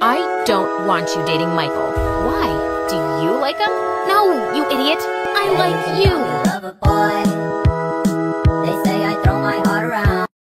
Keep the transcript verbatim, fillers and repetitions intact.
I don't want you dating Michael. Why? Do you like him? No, you idiot. I like you.